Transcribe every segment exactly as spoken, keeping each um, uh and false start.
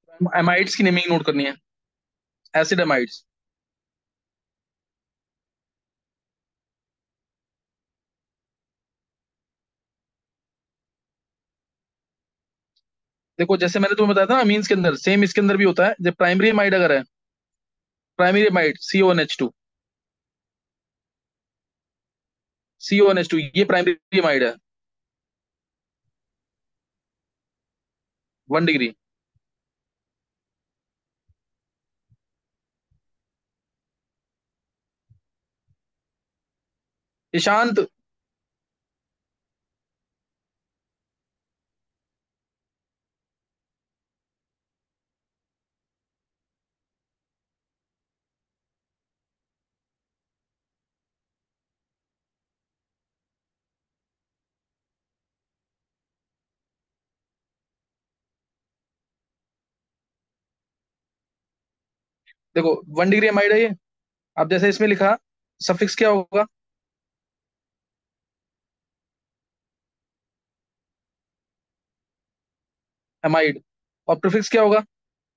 Amides की naming note करनी है। Acid amides. देखो जैसे मैंने तुम्हें बताया था ना, अमीन्स के अंदर सेम इसके अंदर भी होता है। जब प्राइमरी एमाइड अगर है, primary amide C O N H two, C O N H two ये प्राइमरी एमाइड है। One degree. ईशांत। देखो वन डिग्री एमाइड है ये। अब जैसे इसमें लिखा, सफिक्स क्या होगा? एमाइड। और प्रीफिक्स क्या होगा?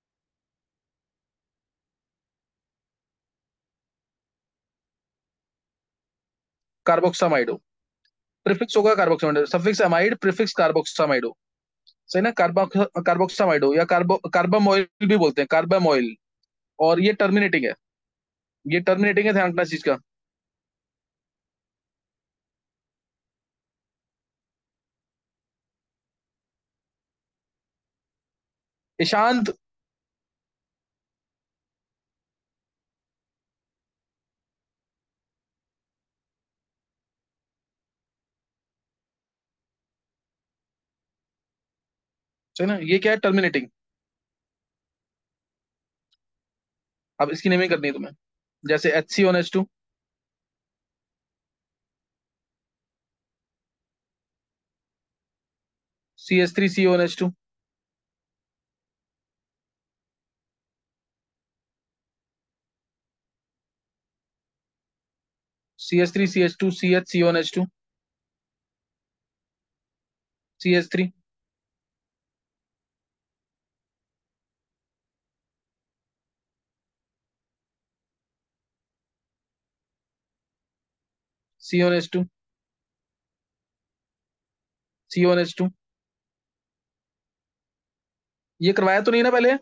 कार्बोक्सामाइड हो। प्रीफिक्स होगा carboxamide, suffix amide, prefix carboxamide हो। सही ना? कार्बो कार्बोक्सामाइड हो, या कार्बो कार्बम ऑयल भी बोलते हैं, कार्बम ऑयल। और ये टर्मिनेटिंग है। ये टर्मिनेटिंग है, ध्यान रखना इस चीज का। ईशांत। सही ना? ये क्या है? टर्मिनेटिंग। अब इसकी नेमिंग करनी है तुम्हें। जैसे H C O N H two, C H three C O N H two, C H three C H two C H C O N H two, C H three, C O N H two, C O N H two. ये करवाया तो नहीं ना पहले?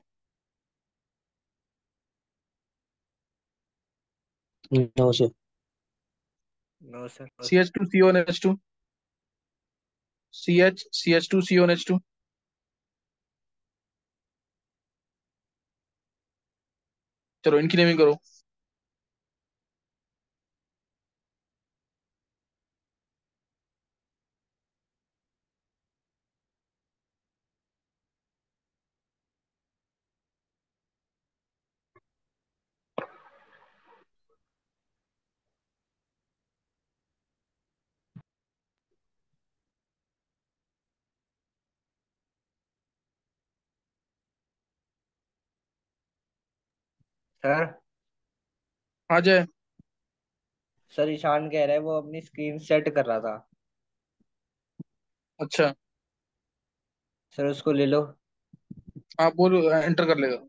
No sir. No sir. C H two C O N H two, C H C H two C O N H two. चलो इनकी naming करो। Sir. हाँ जय। सर ईशान कह रहा है वो अपनी स्क्रीन सेट कर रहा था। अच्छा। सर उसको ले लो। आप बोल, एंटर कर लेगा।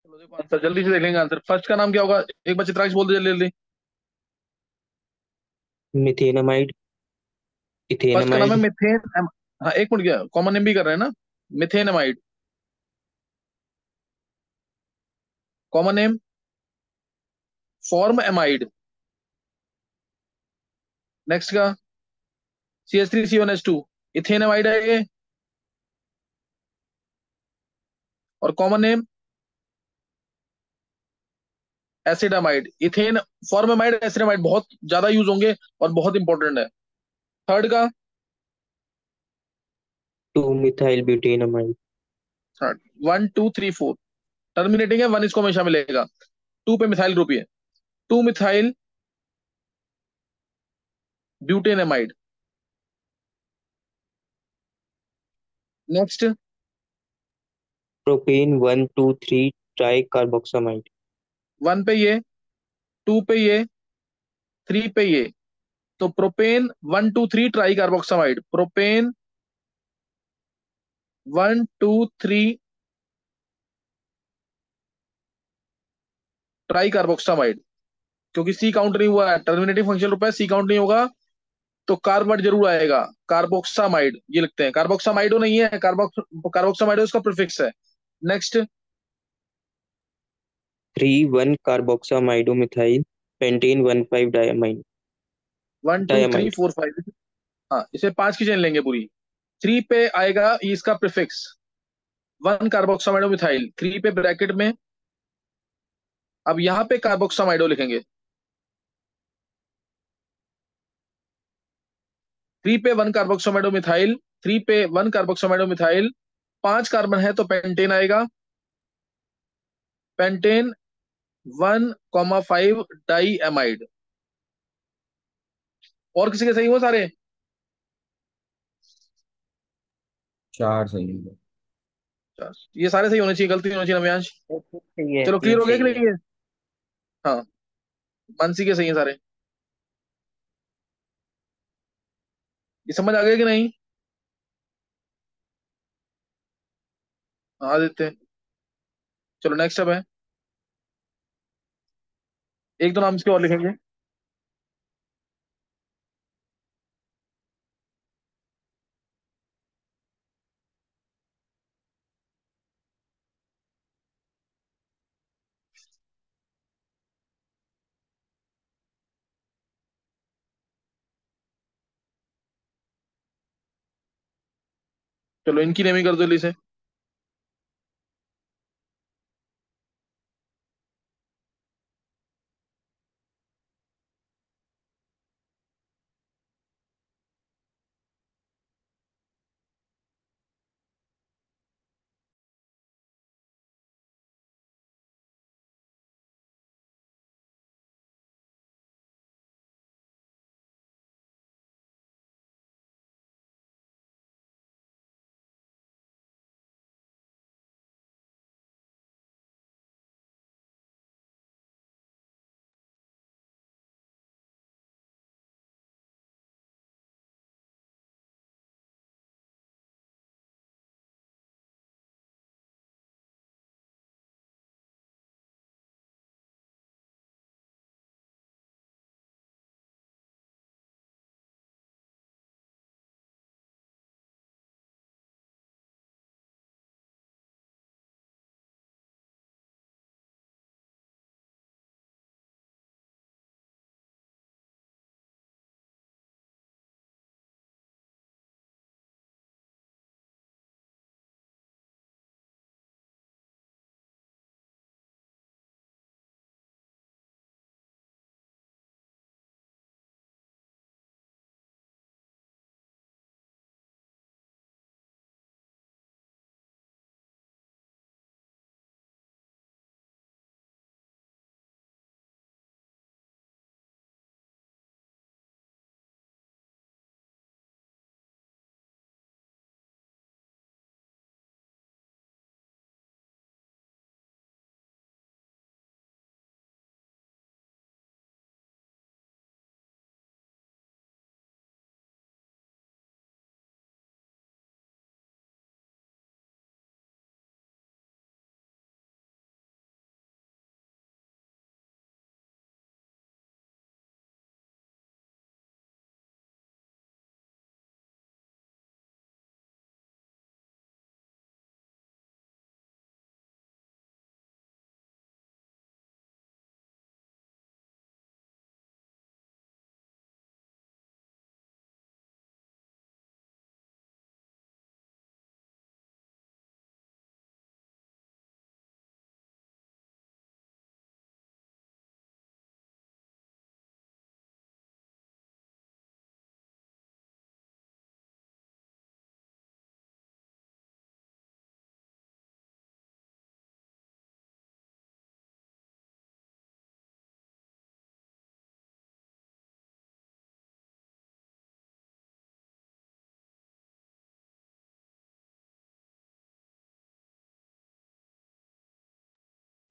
चलो देखो आंसर, जल्दी से देख लेंगे आंसर। फर्स्ट का नाम क्या होगा? एक बार चित्रांश बोल दे जल्दी जल्दी। मिथेनामाइड। फर्स्ट का नाम है इथेनामाइड। मिथेन एम- हाँ एक मिनट, क्या कॉमन नेम भी कर रहे हैं ना? Methanamide, common name formamide. Next का C H three C one H two, ethanamide है ये। और common name acetamide. Ethane formamide acetamide बहुत ज्यादा यूज होंगे और बहुत इंपॉर्टेंट है। थर्ड का, two methyl butanamide. Third, one two three four terminating है, वन इसको हमेशा मिलेगा। टू पे मिथाइल ग्रुप ही है, two methyl butanamide. Next, propane one two three tri carboxamide. One पे ये, टू पे ये, थ्री पे ये, तो propane one two three tri carboxamide. Propane one two three tri carboxamide. क्योंकि सी काउंट नहीं हुआ है, टर्मिनेटिंग फंक्शन रूप है, सी काउंट नहीं होगा, तो कार्ब वर्ड जरूर आएगा। कार्बोक्सामाइड ये लिखते हैं, कार्बोक्सामाइडो नहीं है, कार्बोक्स कार्बोक्सामाइडो इसका प्रीफिक्स है। Next, three one carboxamido methyl pentane one five diamine. One two three diamide. Four five. हाँ इसे पांच की चेन लेंगे पूरी। थ्री पे आएगा ये इसका prefix, one carboxamido methyl, three पे ब्रैकेट में। अब यहाँ पे कार्बोक्सामाइडो लिखेंगे, थ्री पे वन कार्बोक्सामाइडो मिथाइल, थ्री पे वन कार्बोक्सामाइडो मिथाइल, पांच कार्बन है तो पेंटेन आएगा। Pentane one comma five diamide. और किसी के सही हो सारे? चार सही है। अच्छा, ये सारे सही होने चाहिए, गलती नहीं होनी चाहिए नव्यांश। तीन सही है, चलो तीन क्लियर हो गया कि सही है। नहीं है? हाँ, मानसी के सही है सारे। ये समझ आ गया कि नहीं? हाँ देते हैं। चलो नेक्स्ट अब है, एक दो नाम इसके और लिखेंगे। चलो इनकी नेमिंग कर दो जल्दी से।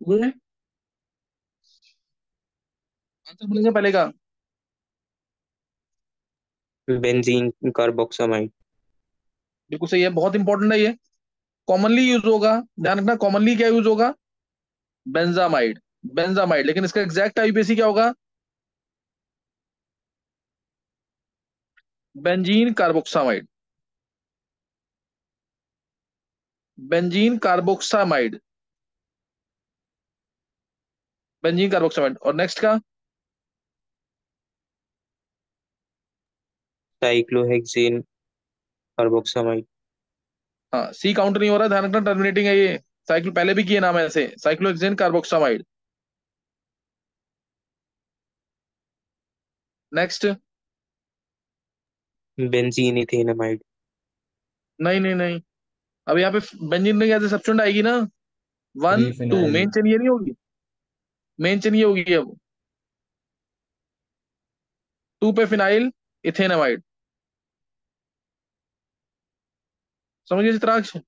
बोले आंसर बोलेंगे पहले का। Benzene carboxamide. बिल्कुल सही है, बहुत इंपॉर्टेंट है ये। कॉमनली यूज होगा, ध्यान रखना, कॉमनली क्या यूज होगा? बेंजामाइड। बेंजामाइड, लेकिन इसका एग्जैक्ट आईयूपीएसी क्या होगा? Benzene carboxamide. Benzene carboxamide. Benzene carboxamide. और नेक्स्ट का? Cyclohexane carboxamide. हाँ, सी काउंट नहीं हो रहा, ध्यान रखना, टर्मिनेटिंग है ये। साइक्लो पहले भी किए नाम है ऐसे, cyclohexane carboxamide. Next. Benzene ethanamide. नहीं नहीं नहीं, अब यहाँ पे बेंजीन में क्या सब्स्टिट्यूएंट आएगी ना। One two triphenyl. Main chain ये नहीं होगी। मेन चेन ये होगी अब। टू पे फिनाइल इथेनामाइड। समझ गए Chitraksh?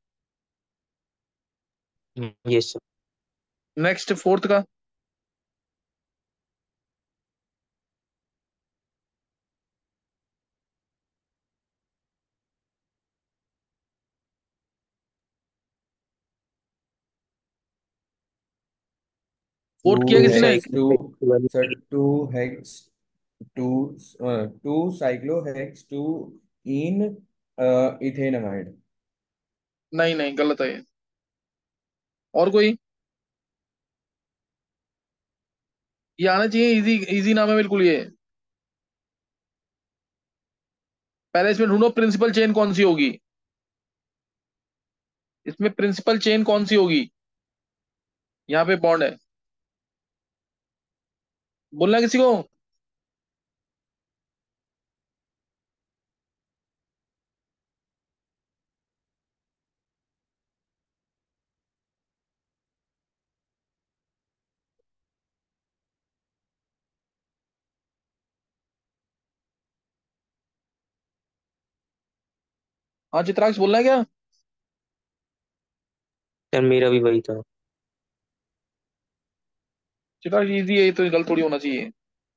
Yes sir. Next fourth का। टू फोर्थ किया टू किसी ने? Hex two cyclohexane. Sir two hex two two cyclo hex two ene ethanamide. नहीं नहीं, गलत है ये। और कोई? ये आना चाहिए, इजी इजी नाम है बिल्कुल ये। पहले इसमें ढूंढो प्रिंसिपल चेन कौन सी होगी। इसमें प्रिंसिपल चेन कौन सी होगी? यहाँ पे बॉन्ड है। बोलना किसी को। हाँ चित्राक्ष, बोलना है क्या? सर मेरा भी वही था। चित्राक्ष इजी है ये तो, गलत थोड़ी होना चाहिए।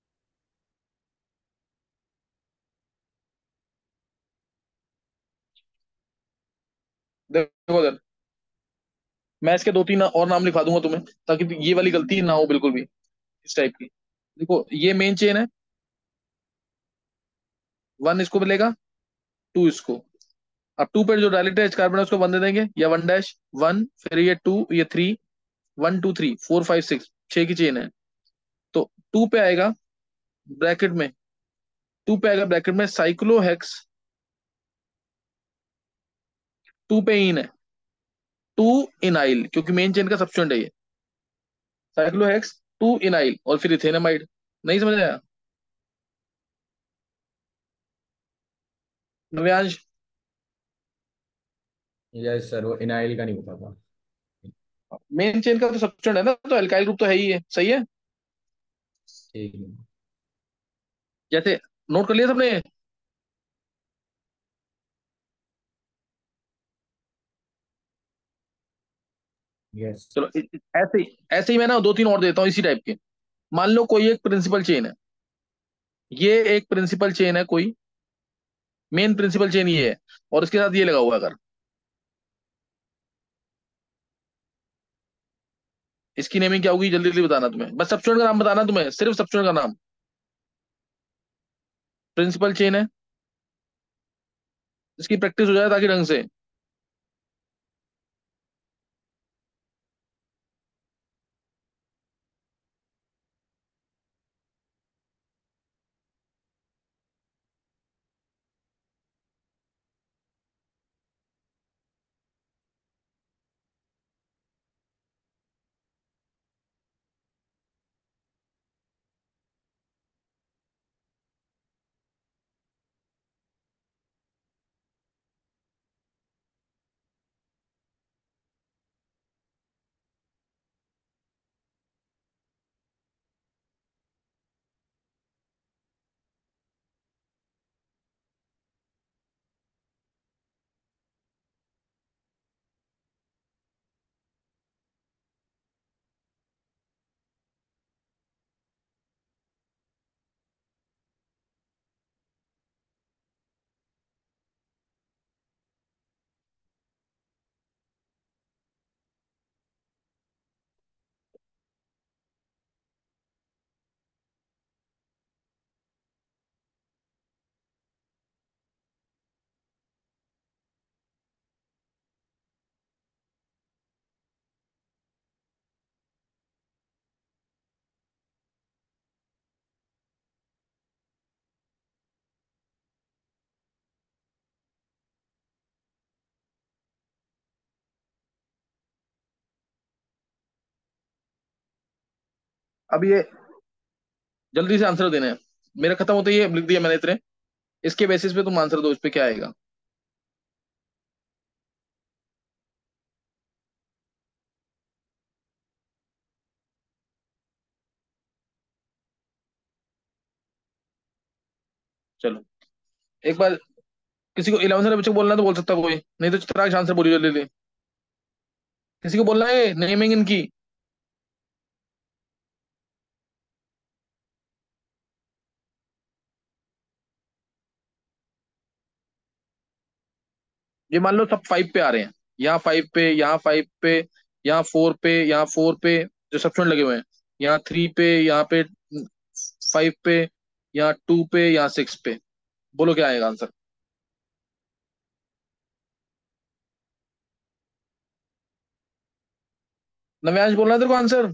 देखो इधर, मैं इसके दो तीन और नाम लिखा दूंगा तुम्हें, ताकि ये वाली गलती ना हो बिल्कुल भी इस टाइप की। देखो ये मेन चेन है। वन इसको मिलेगा, टू इसको। अब टू पे जो डायरेक्ट एच कार्बन है उसको वन दे देंगे, या वन डैश वन, फिर ये टू, ये three. One two three four five six, छह की चेन है। तो टू पे आएगा ब्रैकेट में, टू पे आएगा ब्रैकेट में साइक्लोहेक्स। टू पे इन है, टू इनाइल, क्योंकि मेन चेन का सब्स्टिट्यूएंट है ये। साइक्लोहेक्स टू इनाइल, और फिर इथेनामाइड। नहीं समझ आया? नव्यांश? यस सर, वो इनाइल का नहीं पता था। मेन चेन का तो सब्स्टिट्यूएंट है ना, तो एल्काइल ग्रुप तो है ही है, सही है। ठीक है। जैसे नोट कर लिया सबने? यस। चलो इ- इ- ऐसे ही ऐसे ही मैं ना दो तीन और देता हूँ इसी टाइप के। मान लो कोई एक प्रिंसिपल चेन है, ये एक प्रिंसिपल चेन है कोई, मेन प्रिंसिपल चेन ये है, और इसके साथ ये लगा हुआ है अगर, इसकी नेमिंग क्या होगी जल्दी जल्दी बताना तुम्हें, बस सब्स्टिट्यूएंट का नाम बताना तुम्हें, सिर्फ सब्स्टिट्यूएंट का नाम। प्रिंसिपल चेन है, इसकी प्रैक्टिस हो जाए ताकि ढंग से। अब ये जल्दी से आंसर देना है। मेरा खत्म होता ही ये लिख दिया मैंने इतने। इसके बेसिस पे तुम आंसर दो, इस पे क्या आएगा। चलो एक बार, किसी को इलेवन वाले बच्चे को बोलना है तो बोल सकता है कोई, नहीं तो चित्राक्ष आंसर बोलिए जल्दी जल्दी। किसी को बोलना है नेमिंग इनकी। ये मान लो सब फाइव पे आ रहे हैं, यहाँ फाइव पे, यहाँ फाइव पे, यहाँ फोर पे, यहाँ फोर पे, जो सब स्टूडेंट लगे हुए हैं, यहाँ थ्री पे, यहाँ पे फाइव पे, यहाँ टू पे, यहाँ सिक्स पे। बोलो क्या आएगा आंसर। नव्यांश बोलना है तेरे को आंसर।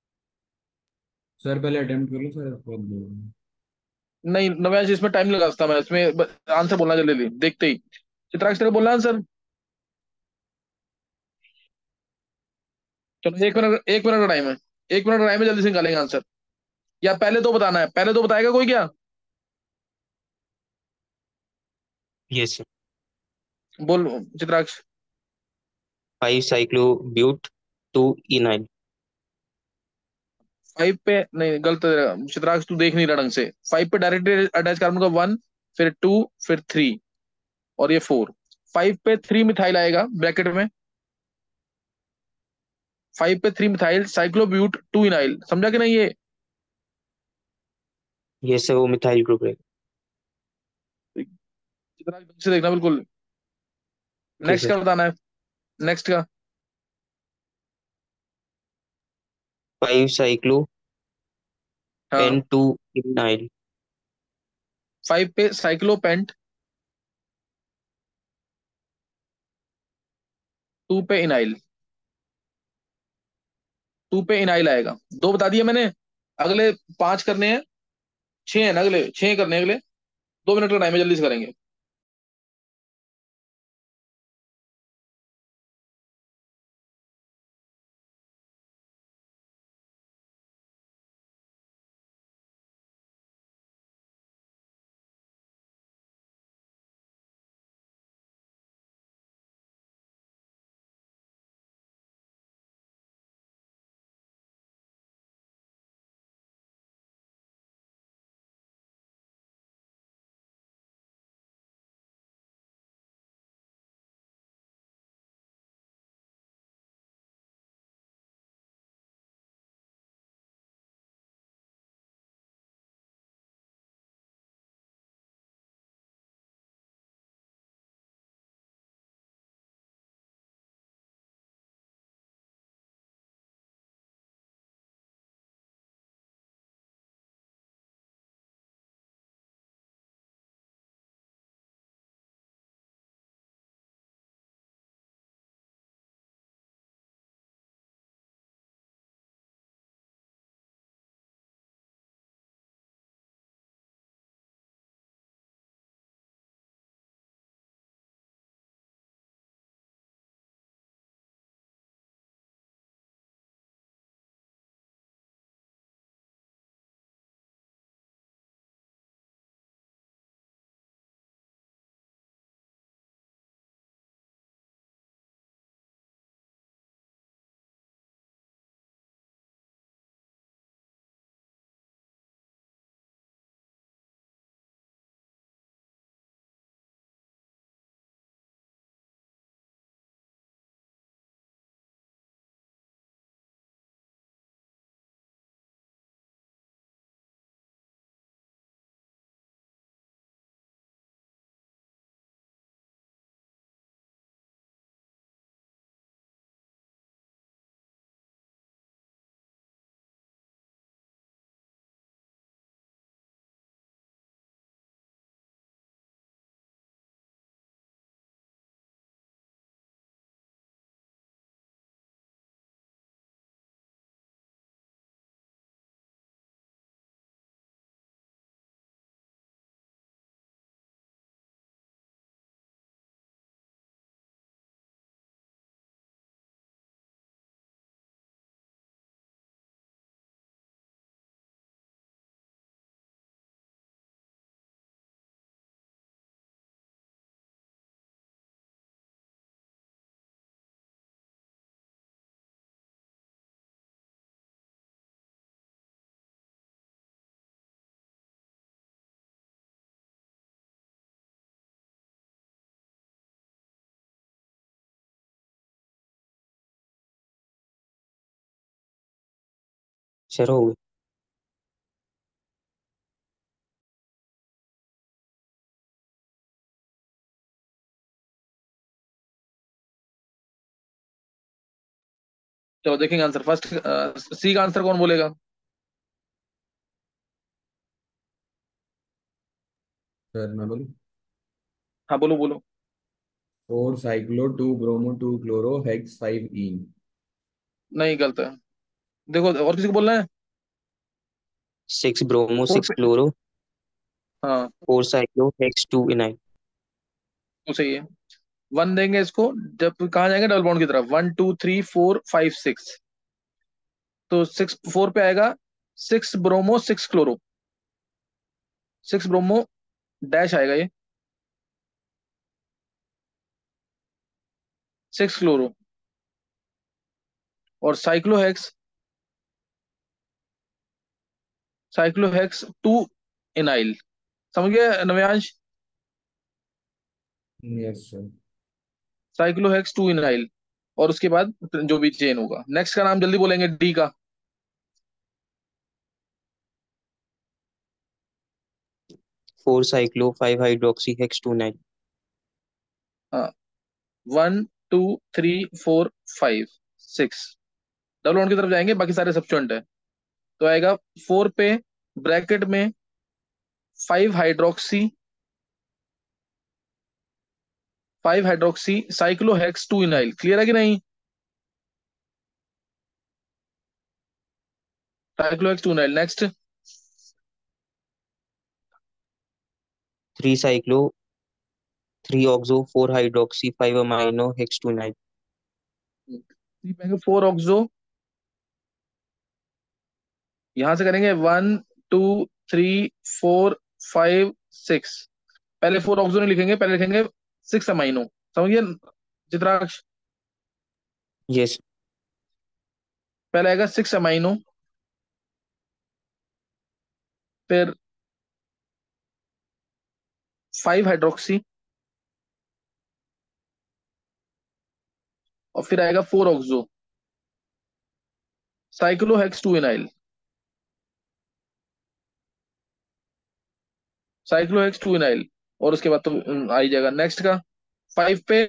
सर पहले अटेम्प्ट कर लो सर, उसके बाद बोलूंगा। नहीं नव्यांश, इसमें टाइम लगा सकता मैं, इसमें आंसर बोलना जल्दी जल्दी देखते ही। चित्राक्ष तेरे को बोलना आंसर। चलो एक मिनट, एक मिनट का टाइम है। एक मिनट का टाइम है, जल्दी से निकालेंगे आंसर। या पहले तो बताना है, पहले तो बताएगा कोई क्या। Yes sir. बोल Chitraksh. Five cyclobut two enyl. Five पे नहीं, गलत है। चित्राक्ष तू देख नहीं रहा ढंग से। फाइव पे डायरेक्ट अटैच कार्बन का वन, फिर टू, फिर थ्री, और ये फोर। फाइव पे थ्री मिथाइल आएगा ब्रैकेट में। फाइव पे three methyl cyclobut two enyl, समझा कि नहीं ये। यस सर, वो मिथाइल ग्रुप रहेगा। चित्राक्ष ढंग से देखना बिल्कुल। Okay next sir. का बताना है। नेक्स्ट का। फाइव साइक्लो पेन हाँ। Two enyl. फाइव पे साइक्लोपेंट, टू पे इनाइल। टू पे इनाइल आएगा। दो बता दिए मैंने। अगले पांच करने हैं। छह है ना, अगले छह करने हैं अगले। दो मिनट का टाइम है, जल्दी से करेंगे। सर हो गए। चलो देखेंगे आंसर फर्स्ट। सी का आंसर कौन बोलेगा? सर मैं बोलूं? हाँ बोलो बोलो। Four cyclo two bromo two chloro hex five ene. नहीं, गलत है। देखो और किसी को बोलना है? सिक्स ब्रोमो फोर सिक्स पे। क्लोरो हाँ, four cyclo hex two enyl. तो सही है। वन देंगे इसको। जब कहाँ जाएंगे? डबल बॉन्ड की तरफ। One two three four five six. तो सिक्स फोर पे आएगा six bromo six chloro. Six bromo dash आएगा ये। Six chloro. और साइक्लोहेक्स। Cyclohex two enyl. समझ गया Navyansh? Yes sir. Cyclohex two enyl. और उसके बाद जो भी चेन होगा, नेक्स्ट का नाम जल्दी बोलेंगे, डी का। Four cyclo five hydroxy hex two enyl. हाँ, one two three four five six. Double bond की तरफ जाएंगे, बाकी सारे सब्स्टिट्यूएंट है। तो आएगा फोर पे ब्रैकेट में five hydroxy. Five hydroxy cyclohex two enyl. Clear है कि नहीं? Cyclohex two enyl. Next. Three cyclo three oxo four hydroxy five amino hex two enyl. Four oxo. यहां से करेंगे one two three four five six. पहले four oxo नहीं लिखेंगे, पहले लिखेंगे सिक्स अमाइनो। समझिए चित्राक्ष? यस। पहले आएगा सिक्स अमाइनो। फिर फाइव हाइड्रोक्सी। और फिर आएगा four oxo cyclohex two enyl. Cyclohex two enyl. और उसके बाद तो हम्म, आ ही जाएगा नेक्स्ट का। फाइव पे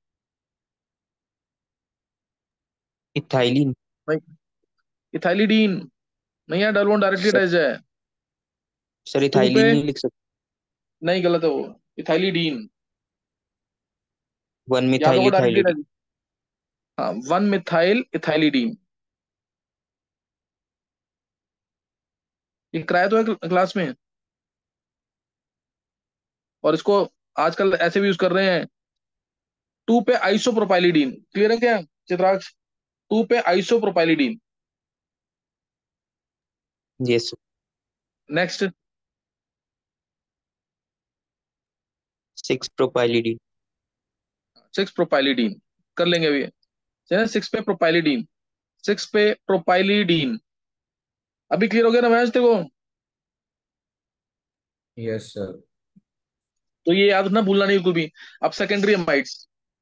इथाइलिन। इथाइलिडीन। नहीं है, double bond directly sir attach है। सर टू पे इथाइलिन नहीं लिख सकते? नहीं, गलत है वो। इथाइलिडीन। वन याद मिथाइल होगा डायरेक्टली इथाइलिन। अटैच। हाँ, वन मिथाइल इथाइलिडीन। ये कराया तो है क्लास में। और इसको आजकल ऐसे भी यूज कर रहे हैं। टू पे आइसोप्रोपाइलिडीन। क्लियर है क्या चित्राक्ष? टू पे isopropylidene. Yes. Next. Six propylidene. Six propylidene. कर लेंगे अभी। सिक्स पे प्रोपाइलिडीन। सिक्स पे प्रोपाइलिडीन। अभी क्लियर हो गया ना मैच देखो? Yes sir. तो ये याद ना भूलना नहीं, को भी। अब secondary amides.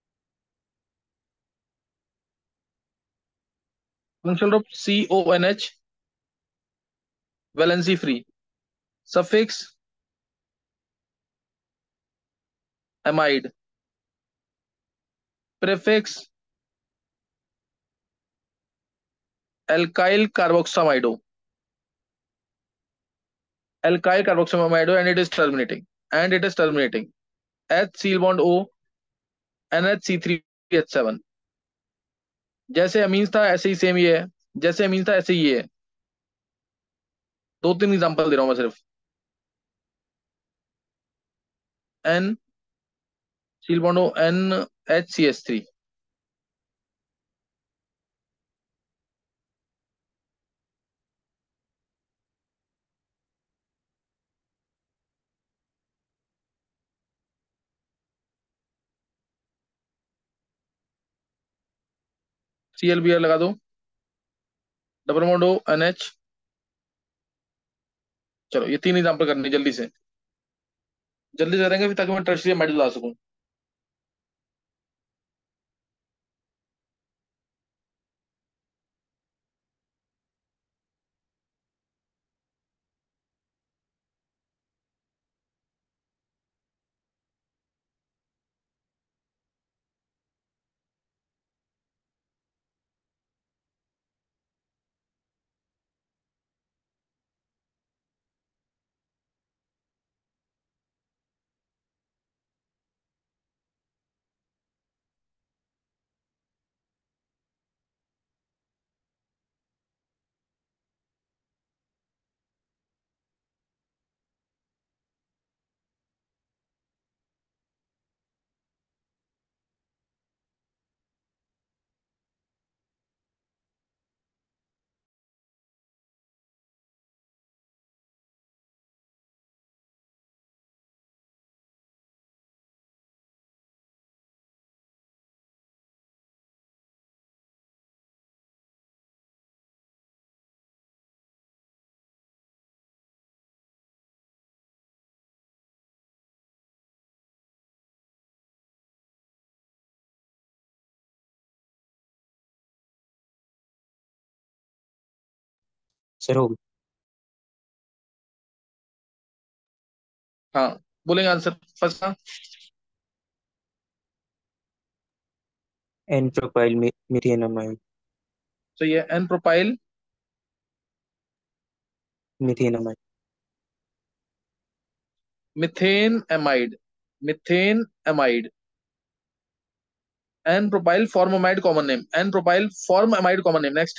Functional group C O N H. Valency free. Suffix amide. Prefix alkyl carboxamido. Alkyl carboxamido and it is terminating. And it is terminating H single bond O N H C three H seven. जैसे amines था ऐसे ही same ये है। जैसे amines था ऐसे ही ये है। दो तीन एग्जांपल दे रहा हूं मैं सिर्फ। N single bond O N H C H three. C L B R लगा दो। Double bond O N H. चलो ये तीन एग्जांपल करनी जल्दी से। जल्दी से करेंगे ताकि मैं टर्शियरी मेडल ला सकूं। सर हो गया। हाँ, बोलेंगे आंसर फर्स्ट का। N propyl methanamide. सही है, N propyl methanamide. Methanamide, methanamide, N propyl formamide common name, N propyl formamide common name. Next.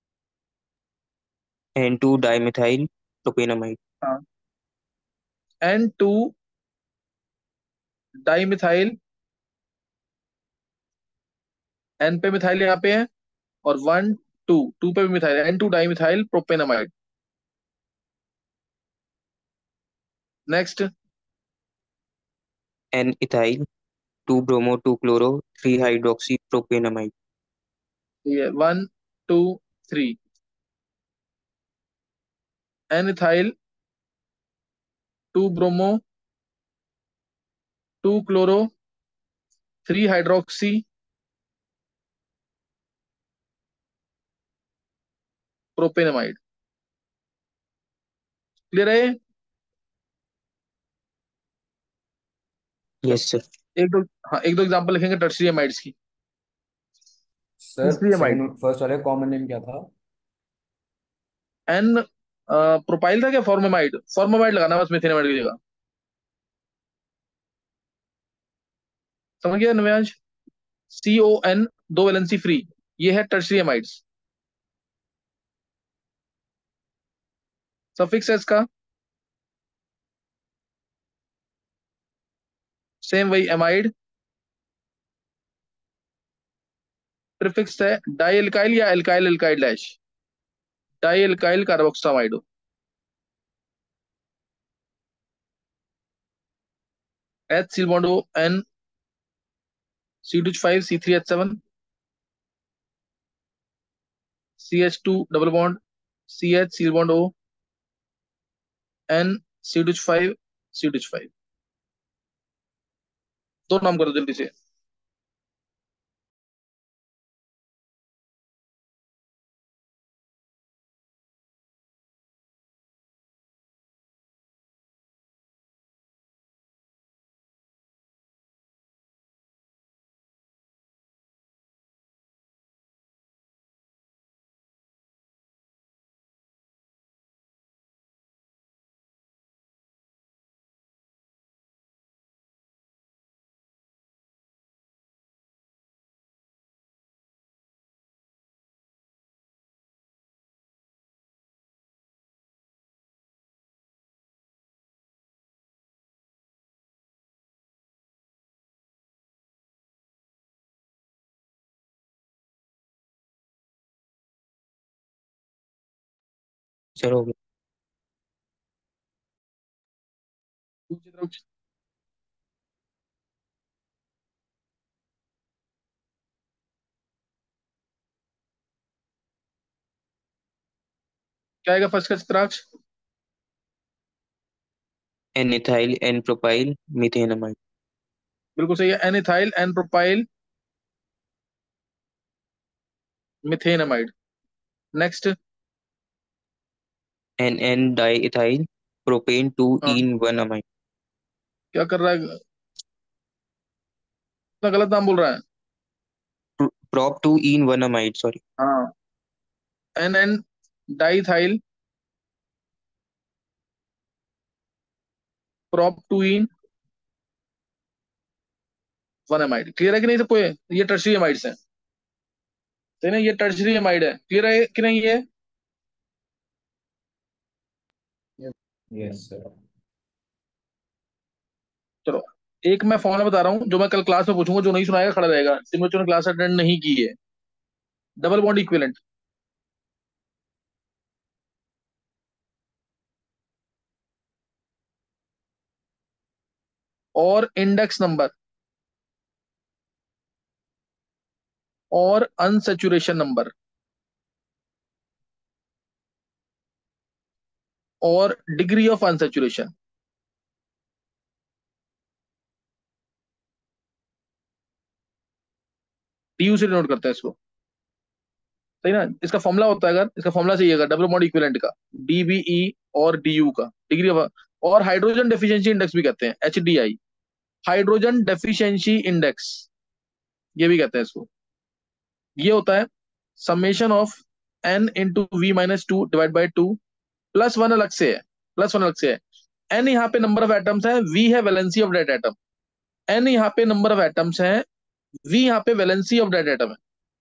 N two dimethyl propanamide. हाँ, N two dimethyl, N पे methyl यहाँ पे है, और one two, two पे भी methyl, N two dimethyl propanamide. Next. N ethyl two bromo two chloro three hydroxy propanamide. ये one two three, N ethyl two bromo two chloro three hydroxy propanamide. Clear है ये? Yes sir. एक दो, हाँ एक दो एग्जांपल लिखेंगे tertiary amides की। सर तीसरी एमाइड, सेकंड फर्स्ट वाले कॉमन नेम क्या था? एन प्रोपाइल था क्या, फॉर्मेमाइड, फॉर्मेमाइड लगाना बस मिथेनामाइड की जगह। समझ गया नव्यांश? सी ओ एन, दो वैलेंसी फ्री, ये है टर्शियरी एमाइड्स। सफिक्स है इसका सेम वही, एमाइड। प्रीफिक्स है डाई एल्काइल या alkyl alkyl dash, di alkyl carboxamide. H single bond O N, C two five C three H seven, C H two double bond, C H single bond O N, C two five C two five. दो नाम करो जल्दी से। Sir हो गया। दूसरी तरफ क्या आएगा फर्स्ट का Chitraksh? N ethyl N propyl methanamide. बिल्कुल सही है, N ethyl N propyl methanamide. Next. N N di ethyl propane two हाँ, इन वन अमाइड। क्या कर रहा है, इतना गलत नाम बोल रहा है। Prop two ene one amide sorry. हाँ, N N diethyl prop two ene one amide. Clear है कि नहीं सबको? ये ये टर्शियरी एमाइड्स हैं, सही ना, ये टर्शियरी एमाइड है। क्लियर है कि नहीं ये? Yes sir. चलो, एक मैं फॉर्मूला बता रहा हूँ जो मैं कल क्लास में पूछूंगा, जो नहीं सुनाएगा खड़ा रहेगा, जिन बच्चों ने क्लास अटेंड नहीं की है। डबल बॉन्ड इक्विवेलेंट और इंडेक्स नंबर और अनसेचुरेशन नंबर और डिग्री ऑफ अनसेचुरेशन। टीयू से नोट करते हैं इसको। सही ना। इसका फॉर्मूला होता है, अगर इसका फॉर्मूला चाहिएगा डबल बॉन्ड इक्विवेलेंट का, डीबीई और डीयू का, डिग्री ऑफ, और हाइड्रोजन डेफिशिएंसी इंडेक्स भी कहते हैं, H D I, hydrogen deficiency index, ये भी कहते हैं इसको। ये होता है summation of N into V minus two divide by two, plus one अलग से है, प्लस वन अलग से है। एन यहाँ पे नंबर ऑफ एटम्स है, वी है valency of that atom. N यहाँ पे नंबर ऑफ एटम्स है, वी यहाँ पे वैलेंसी ऑफ डेट एटम है।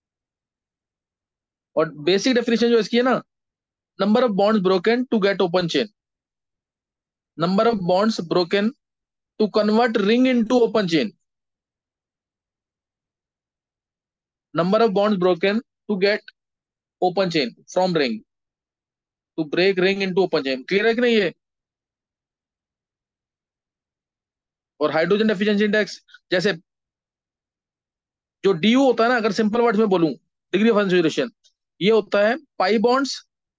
और बेसिक डेफिनेशन जो इसकी है ना, number of bonds broken to get open chain, number of bonds broken to convert ring into open chain, number of bonds broken to get open chain from ring, to break ring into open chain. Clear है कि नहीं ये। और hydrogen deficiency index, जैसे जो D you होता है ना, अगर सिंपल वर्ड्स में बोलूं, डिग्री ऑफ अनसैचुरेशन, ये होता है pi bonds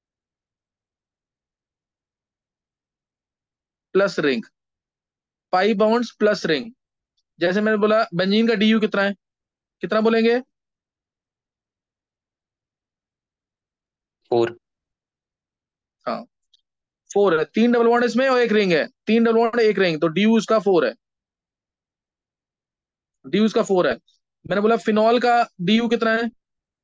plus ring, pi bonds plus ring. जैसे मैंने बोला बेंजीन का डी यू कितना है, कितना बोलेंगे। फोर। हाँ, फोर है, तीन डबल बॉन्ड इसमें और एक रिंग है, तीन डबल बॉन्ड एक रिंग, तो डी यू उसका फोर है, डी यू उसका फोर है। मैंने बोला फिनॉल का डी यू कितना है,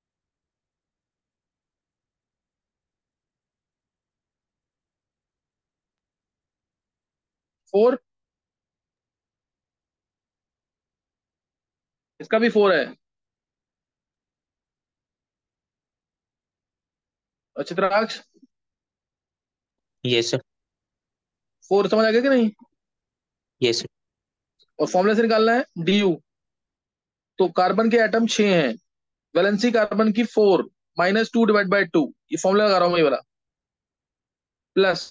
फोर, इसका भी फोर है। और चित्राक्ष, यस सर। फोर समझ आ गया कि नहीं। Yes sir. और फॉर्मूला से निकालना है डी यू, तो कार्बन के एटम छह हैं, वैलेंसी कार्बन की four, minus two divide by two, ये फॉर्मूला लगा रहा हूं मैं ये वाला, प्लस